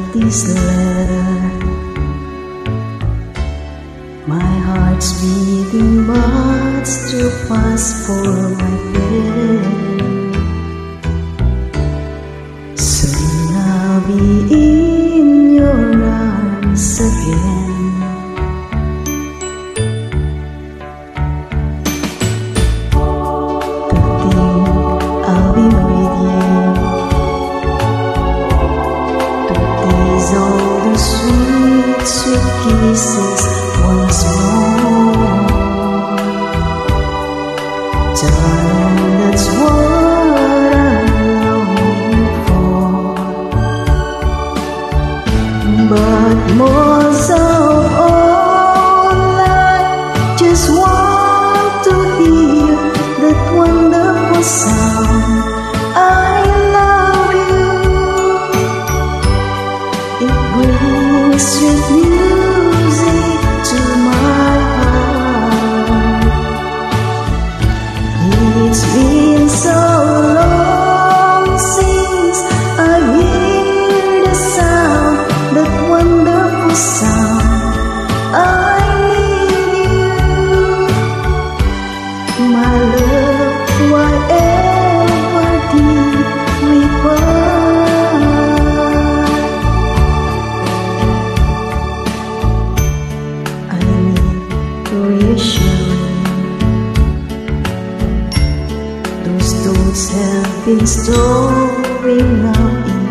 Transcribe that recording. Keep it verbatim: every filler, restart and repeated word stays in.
this letter. My heart's beating much too fast for my pen. Soon I'll be in your arms again. All the sweet, sweet kisses once more. Darling, that's what I'm longing for. But most of all, I just want to hear that wonderful sound. I sweet music to my heart. It's been so long since I hear the sound, that wonderful sound. I need you, my love, whatever did we part. Those thoughts have been storing up in